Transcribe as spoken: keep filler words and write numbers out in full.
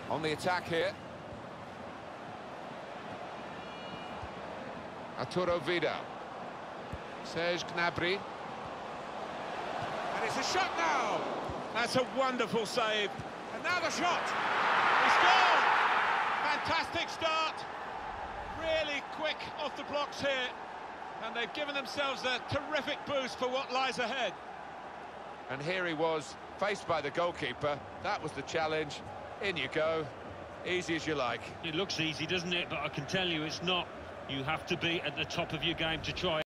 On the attack here. Arturo Vidal. Serge Gnabry. And it's a shot now. That's a wonderful save. And now the shot. It's gone. Fantastic start. Really quick off the blocks here. And they've given themselves a terrific boost for what lies ahead. And here he was, faced by the goalkeeper. That was the challenge. In you go. Easy as you like. It looks easy, doesn't it? But I can tell you it's not. You have to be at the top of your game to try it.